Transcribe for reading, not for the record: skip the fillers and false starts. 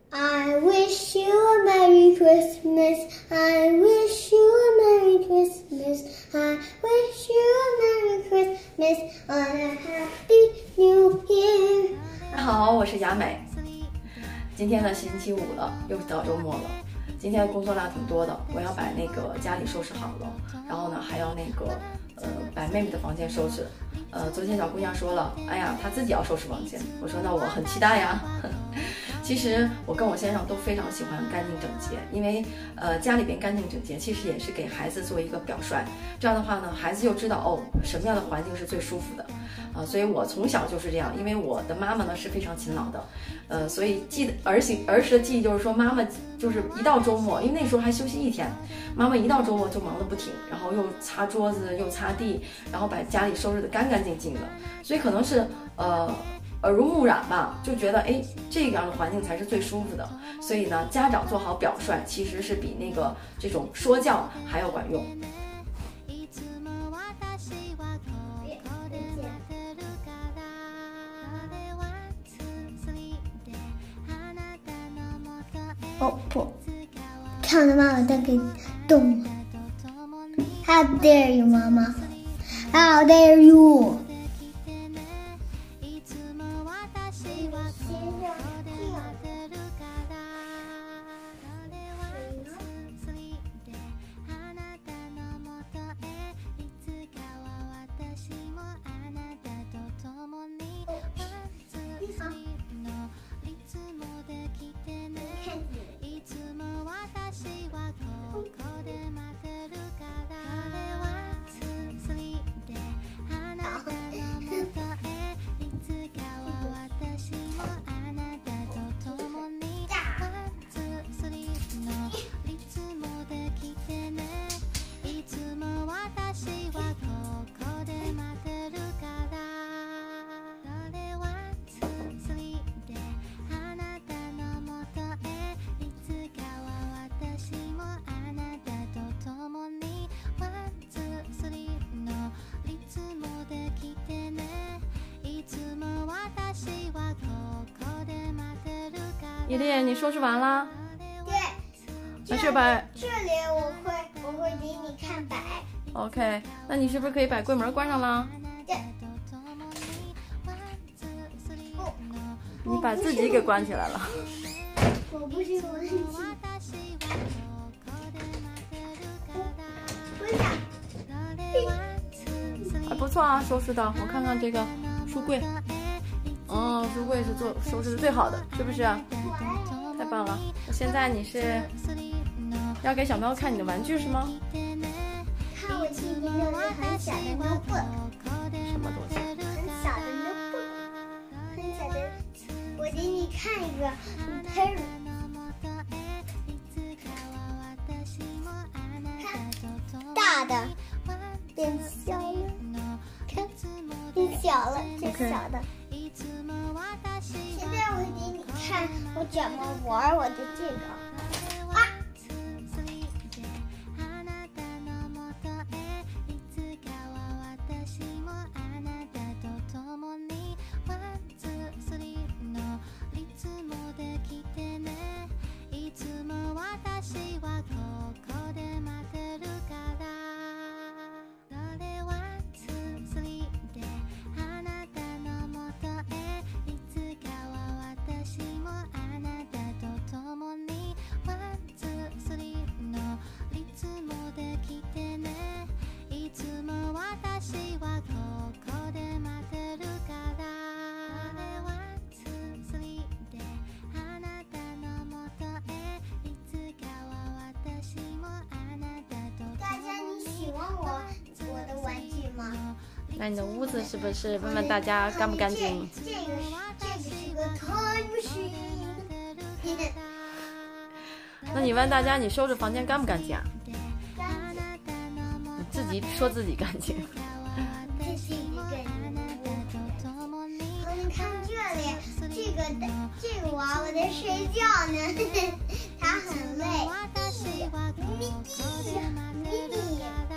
I wish you a Merry Christmas. I wish you a Merry Christmas. I wish you a Merry Christmas and a Happy New Year. 大家好，我是雅美。今天呢，星期五了，又到周末了。今天工作量挺多的，我要把那个家里收拾好了，然后呢，还要那个把妹妹的房间收拾。昨天小姑娘说了，哎呀，她自己要收拾房间。我说那我很期待呀。其实我跟我先生都非常喜欢干净整洁，因为家里边干净整洁，其实也是给孩子做一个表率。这样的话呢，孩子就知道哦，什么样的环境是最舒服的。所以我从小就是这样，因为我的妈妈呢是非常勤劳的，所以儿时的记忆就是说，妈妈就是一到周末，因为那时候还休息一天，妈妈一到周末就忙得不停，然后又擦桌子又擦地，然后把家里收拾得干干净净的，所以可能是耳濡目染吧，就觉得哎，这样的环境才是最舒服的。所以呢，家长做好表率，其实是比那个这种说教还要管用。 哦不，看着妈妈在给动了。How dare you, 妈妈 ？How dare you？ 伊丽，你收拾完了？ 对， 那是把这里我会给你看摆。 OK， 那你是不是可以把柜门关上了？ 对。 你把自己给关起来了。 我不是问题。 还不错啊，收拾的。我看看这个书柜，书柜是收拾的最好的，是不是？太棒了！现在你是要给小喵看你的玩具是吗？ 看我今天有一个很小的 notebook。 什么东西？ 很小的 notebook， 很小的。我给你看一个 parrot。看，大的变小了，看变小了，这小的。现在我给你看我怎么玩我的这个。啊！ 那你的屋子是不是问问大家干不干净？ 这个是个 time machine。 那你问大家，你收拾房间干不干净啊？ 干净。 你自己说自己干净。 自己干净。好，你看这里，这个娃娃在睡觉呢，他很累。咪咪。